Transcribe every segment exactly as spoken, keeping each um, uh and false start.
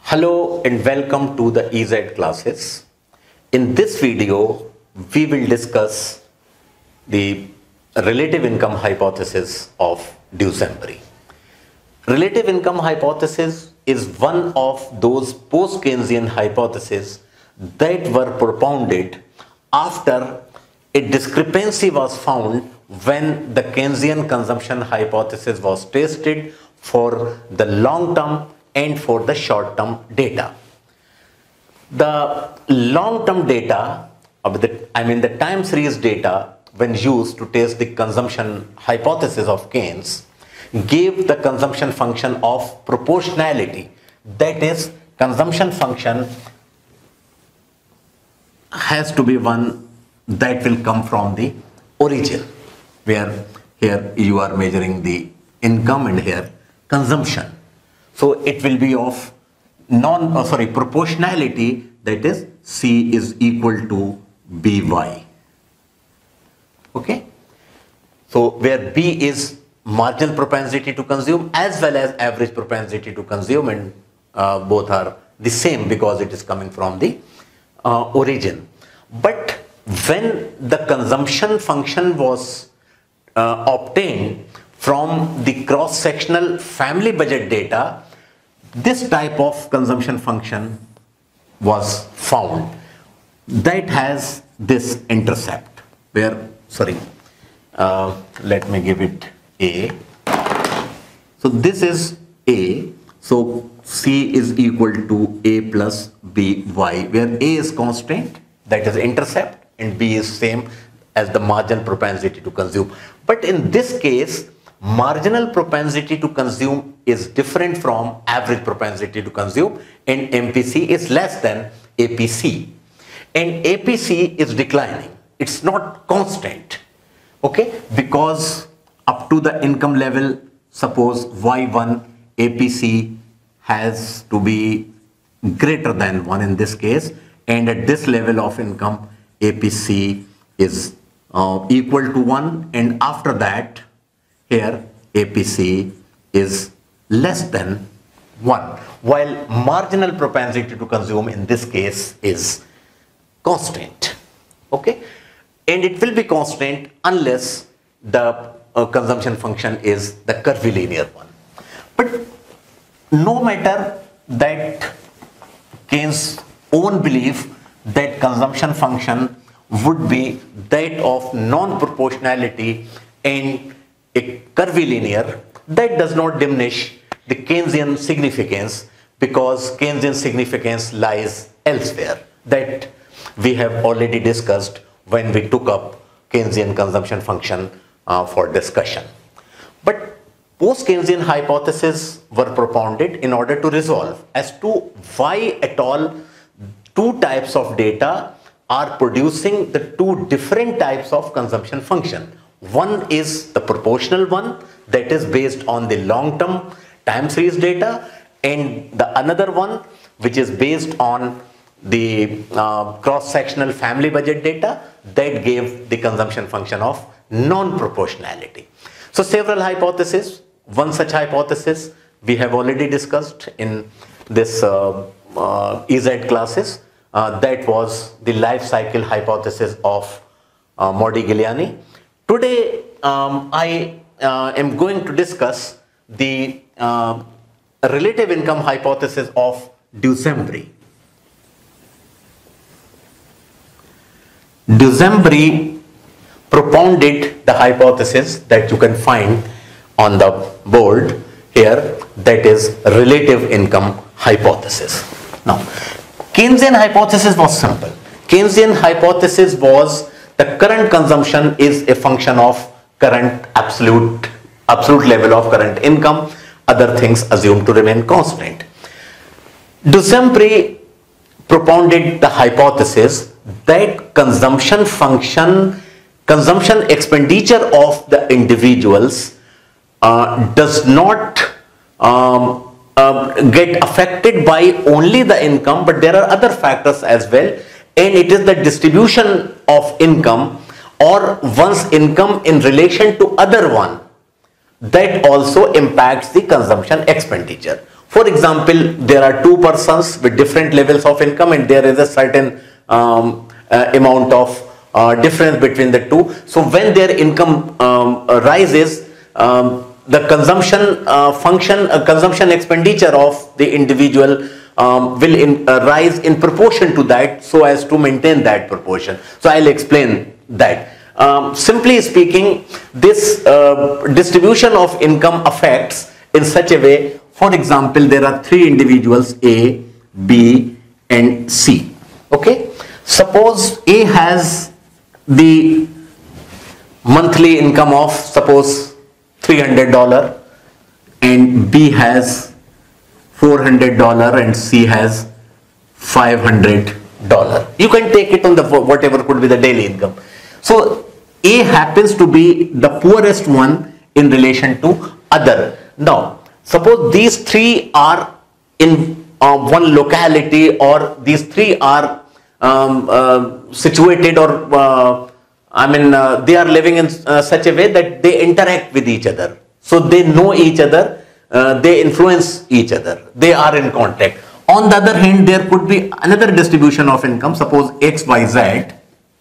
Hello and welcome to the E Z classes. In this video, we will discuss the relative income hypothesis of Duesenberry. Relative income hypothesis is one of those post-Keynesian hypotheses that were propounded after a discrepancy was found when the Keynesian consumption hypothesis was tested for the long-term and for the short-term data. The long-term data, of the, I mean the time series data, when used to test the consumption hypothesis of Keynes, gave the consumption function of proportionality. That is, consumption function has to be one that will come from the origin, where here you are measuring the income and here consumption. So it will be of non, oh sorry, proportionality, that is C is equal to B Y. Okay. So where B is marginal propensity to consume as well as average propensity to consume, and uh, both are the same because it is coming from the uh, origin. But when the consumption function was uh, obtained from the cross-sectional family budget data, this type of consumption function was found that has this intercept where, sorry, uh, let me give it A. So this is A. So C is equal to A plus B Y, where A is constant, that is intercept, and B is same as the marginal propensity to consume. But in this case, marginal propensity to consume is different from average propensity to consume, and M P C is less than A P C. And A P C is declining. It's not constant. Okay? Because up to the income level, suppose Y one, A P C has to be greater than one in this case, and at this level of income, A P C is uh, equal to one, and after that, here A P C is less than one, while marginal propensity to consume in this case is constant. Okay, and it will be constant unless the uh, consumption function is the curvilinear one. But no matter that Keynes' own belief that consumption function would be that of non-proportionality and a curvilinear, that does not diminish the Keynesian significance, because Keynesian significance lies elsewhere, that we have already discussed when we took up Keynesian consumption function uh, for discussion. But post-Keynesian hypotheses were propounded in order to resolve as to why at all two types of data are producing the two different types of consumption function. One is the proportional one, that is based on the long-term time series data, and the another one which is based on the uh, cross-sectional family budget data that gave the consumption function of non-proportionality. So several hypotheses. One such hypothesis we have already discussed in this uh, uh, E Z classes. Uh, that was the life cycle hypothesis of uh, Modigliani. Today, um, I uh, am going to discuss the uh, relative income hypothesis of Duesenberry. Duesenberry propounded the hypothesis that you can find on the board here, that is relative income hypothesis. Now, Keynesian hypothesis was simple. Keynesian hypothesis was the current consumption is a function of current absolute, absolute level of current income, other things assumed to remain constant. Duesenberry propounded the hypothesis that consumption function, consumption expenditure of the individuals uh, does not um, uh, get affected by only the income, but there are other factors as well, and it is the distribution of income or one's income in relation to other one that also impacts the consumption expenditure. For example, there are two persons with different levels of income, and there is a certain um, uh, amount of uh, difference between the two. So when their income um, uh, rises, um, the consumption uh, function, uh, consumption expenditure of the individual um, will in, uh, rise in proportion to that, so as to maintain that proportion. So I'll explain that. Um, simply speaking, this uh, distribution of income affects in such a way. For example, there are three individuals, A, B, and C. Okay. Suppose A has the monthly income of, suppose, three hundred dollars, and B has four hundred dollars, and C has five hundred dollars. You can take it on the whatever could be the daily income. So A happens to be the poorest one in relation to other. Now, suppose these three are in uh, one locality, or these three are um, uh, situated, or uh, I mean uh, they are living in uh, such a way that they interact with each other. So they know each other, uh, they influence each other, they are in contact. On the other hand, there could be another distribution of income, suppose X, Y, Z,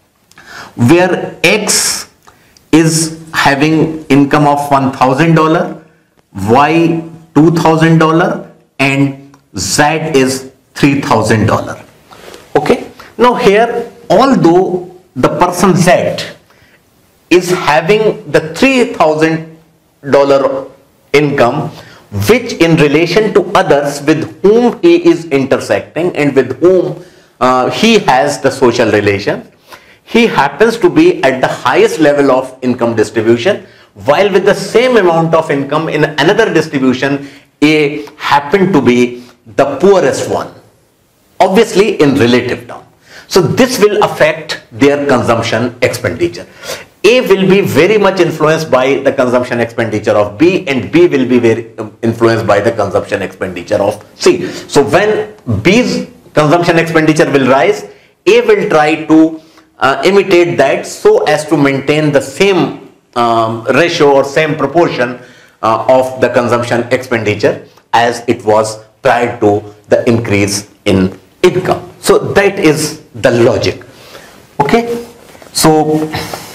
where X is having income of one thousand dollars, Y two thousand dollars, and Z is three thousand dollars. Okay. Now here, although the person Z is having the three thousand dollars income, which in relation to others with whom he is intersecting and with whom uh, he has the social relation, he happens to be at the highest level of income distribution, while with the same amount of income in another distribution, A happened to be the poorest one, obviously in relative term. So this will affect their consumption expenditure. A will be very much influenced by the consumption expenditure of B, and B will be very influenced by the consumption expenditure of C. So when B's consumption expenditure will rise, A will try to uh, imitate that so as to maintain the same um, ratio or same proportion uh, of the consumption expenditure as it was prior to the increase in income. So that is the logic. Okay. So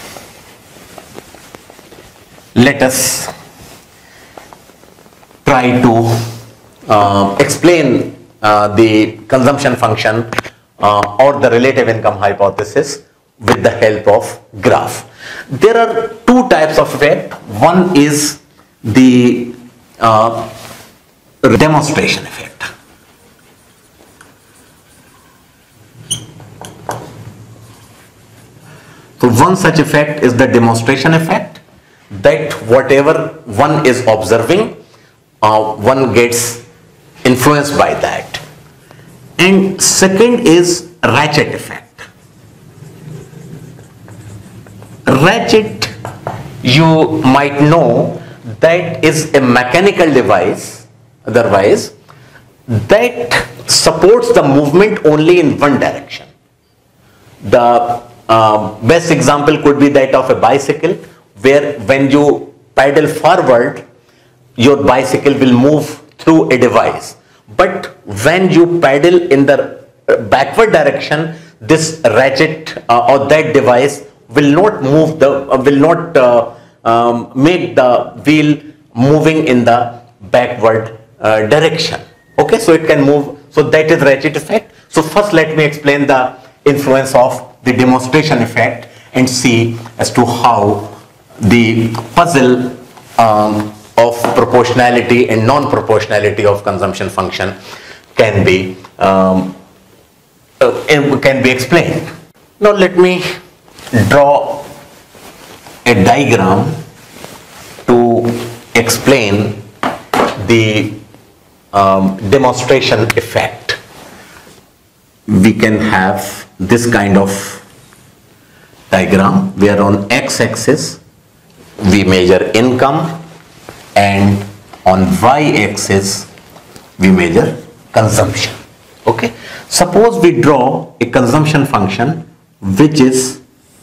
let us try to uh, explain uh, the consumption function uh, or the relative income hypothesis with the help of graph. There are two types of effect. One is the uh, demonstration effect. So one such effect is the demonstration effect, that whatever one is observing, uh, one gets influenced by that. And second is ratchet effect. Ratchet, you might know, that is a mechanical device, otherwise, that supports the movement only in one direction. The uh, best example could be that of a bicycle, where when you pedal forward, your bicycle will move through a device. But when you pedal in the backward direction, this ratchet uh, or that device will not move the, uh, will not uh, um, make the wheel moving in the backward uh, direction. Okay, so it can move. So that is ratchet effect. So first let me explain the influence of the demonstration effect and see as to how the puzzle um, of proportionality and non-proportionality of consumption function can be um, uh, can be explained. Now let me draw a diagram to explain the um, demonstration effect. We can have this kind of diagram where on x-axis we measure income and on y-axis we measure consumption. Okay. Suppose we draw a consumption function which is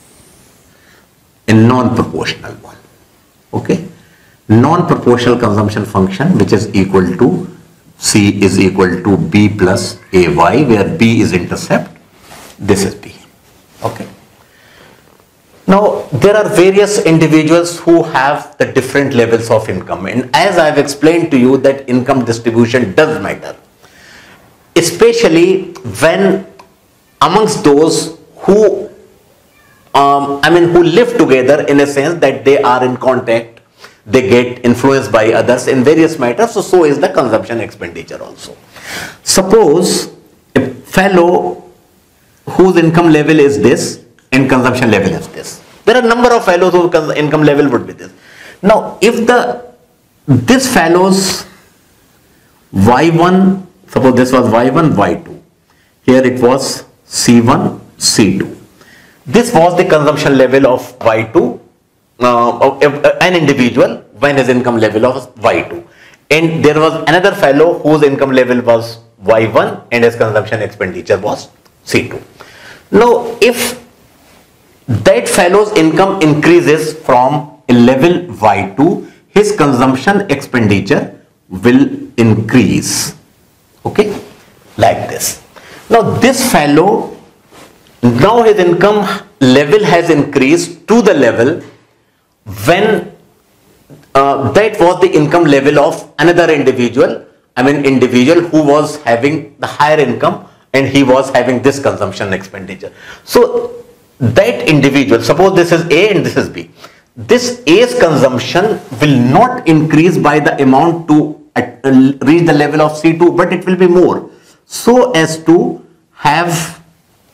a non-proportional one. Okay. Non-proportional consumption function which is equal to C is equal to B plus A Y, where B is intercept, this is B. Okay. Now, there are various individuals who have the different levels of income, and as I have explained to you that income distribution does matter, especially when amongst those who, um, I mean, who live together in a sense that they are in contact, they get influenced by others in various matters, so, so is the consumption expenditure also. Suppose a fellow whose income level is this and consumption level is this. There are a number of fellows whose income level would be this. Now, if the this fellow's Y one, suppose this was Y one, Y two, here it was C one, C two. This was the consumption level of Y two, uh, of an individual when his income level was Y two. And there was another fellow whose income level was Y one and his consumption expenditure was C two. Now, if that fellow's income increases from a level Y two, his consumption expenditure will increase. Okay, like this. Now, this fellow, now his income level has increased to the level when uh, that was the income level of another individual, I mean individual who was having the higher income and he was having this consumption expenditure. So, that individual, suppose this is A and this is B, this A's consumption will not increase by the amount to uh, reach the level of C two, but it will be more, so as to have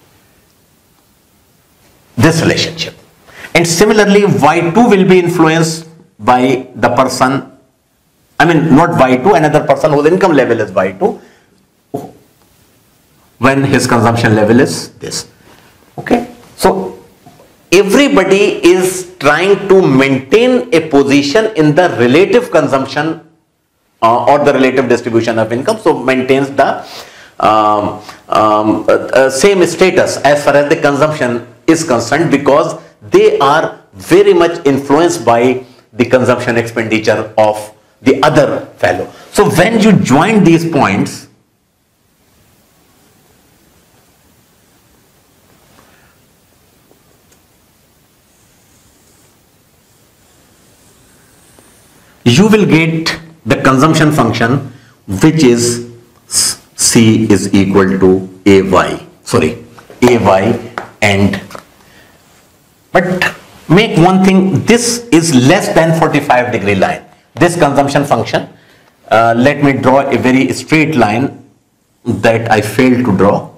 this relationship. And similarly, Y two will be influenced by the person, I mean not Y two, another person whose income level is Y two, when his consumption level is this. Okay. So, everybody is trying to maintain a position in the relative consumption uh, or the relative distribution of income. So, maintains the um, um, uh, uh, same status as far as the consumption is concerned, because they are very much influenced by the consumption expenditure of the other fellow. So, when you join these points, you will get the consumption function, which is C is equal to A Y, sorry, A Y, and, but make one thing, this is less than forty-five degree line, this consumption function. Uh, let me draw a very straight line that I failed to draw.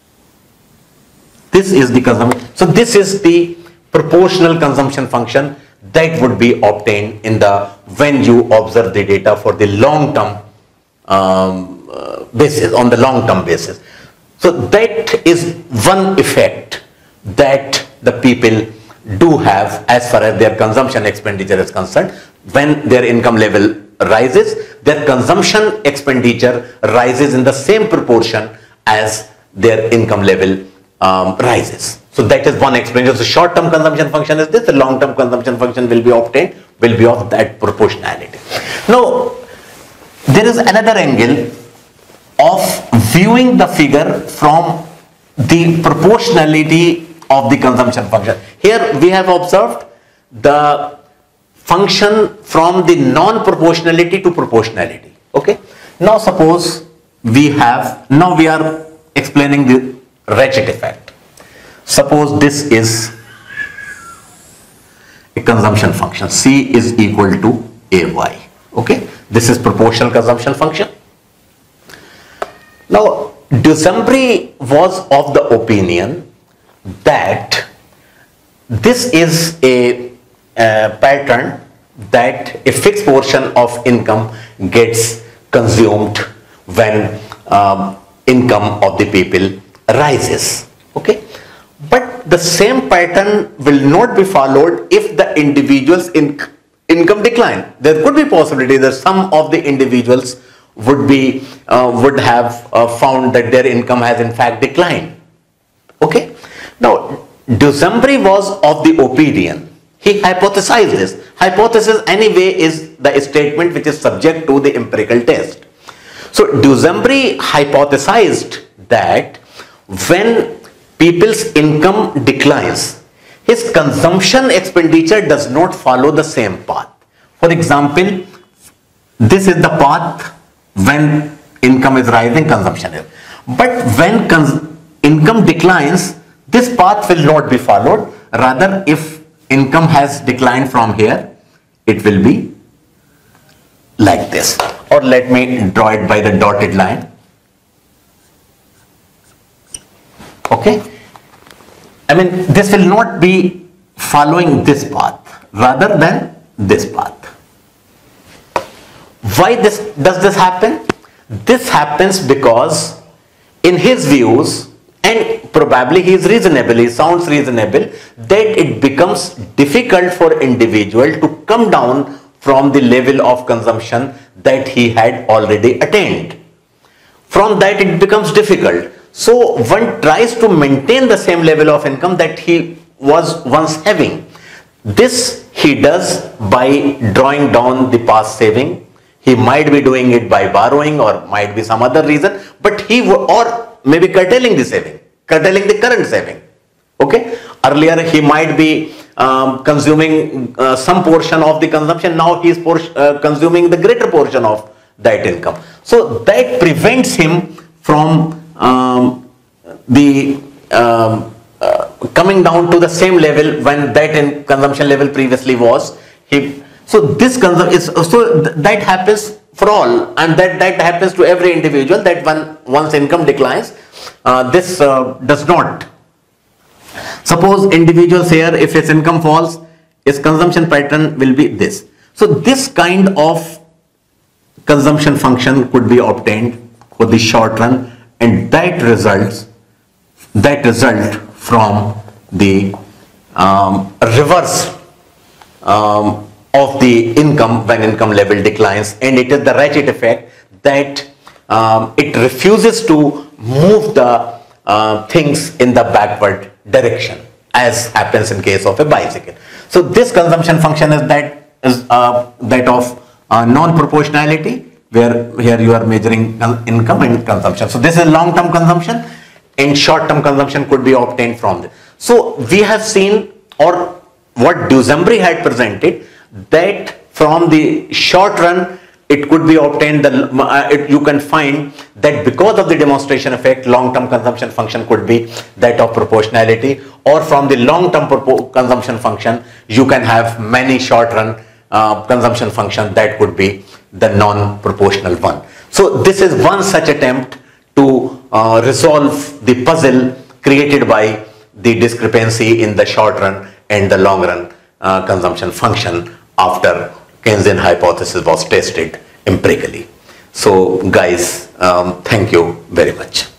This is the consumption, so this is the proportional consumption function that would be obtained in the when you observe the data for the long term um, uh, basis, on the long term basis. So that is one effect that the people do have as far as their consumption expenditure is concerned. When their income level rises, their consumption expenditure rises in the same proportion as their income level um, rises. So that is one explanation. So short-term consumption function is this, the long-term consumption function will be obtained, will be of that proportionality. Now, there is another angle of viewing the figure from the proportionality of the consumption function. Here we have observed the function from the non-proportionality to proportionality. Okay. Now suppose we have, now we are explaining the Ratchet effect. Suppose this is a consumption function, C is equal to A Y. Okay, this is proportional consumption function. Now, Duesenberry was of the opinion that this is a, a pattern that a fixed portion of income gets consumed when um, income of the people rises. Okay. But the same pattern will not be followed if the individual's in income decline. There could be possibility that some of the individuals would be uh, would have uh, found that their income has in fact declined. Okay. Now, Duesenberry was of the opinion, he hypothesized this. Hypothesis anyway is the statement which is subject to the empirical test. So Duesenberry hypothesized that when people's income declines, his consumption expenditure does not follow the same path. For example, this is the path when income is rising, consumption is. But when income declines, this path will not be followed. Rather, if income has declined from here, it will be like this. Or let me draw it by the dotted line. Okay. I mean, this will not be following this path rather than this path. Why this does this happen? This happens because in his views, and probably he is reasonable, he sounds reasonable, that it becomes difficult for individual to come down from the level of consumption that he had already attained. From that it becomes difficult. So one tries to maintain the same level of income that he was once having. This he does by drawing down the past saving. He might be doing it by borrowing or might be some other reason, but he or maybe curtailing the saving, curtailing the current saving. Okay, earlier he might be um, consuming uh, some portion of the consumption. Now he is uh, consuming the greater portion of that income. So that prevents him from um, the um, uh, coming down to the same level when that in consumption level previously was. He so this consumption is so th that happens for all, and that that happens to every individual. That when one's income declines, uh, this uh, does not. Suppose individuals here, if his income falls, his consumption pattern will be this. So this kind of consumption function could be obtained for the short run, and that results that result from the um, reverse um, of the income when income level declines, and it is the ratchet effect that um, it refuses to move the uh, things in the backward direction, as happens in case of a bicycle. So this consumption function is that is uh, that of uh, non-proportionality, where here you are measuring income and consumption. So this is long-term consumption, and short-term consumption could be obtained from this. So we have seen, or what Duesenberry had presented, that from the short run it could be obtained, the, uh, it, you can find that because of the demonstration effect, long-term consumption function could be that of proportionality, or from the long-term consumption function you can have many short-run uh, consumption function that could be the non-proportional one. So this is one such attempt to uh, resolve the puzzle created by the discrepancy in the short run and the long run uh, consumption function after Keynesian hypothesis was tested empirically. So guys, um, thank you very much.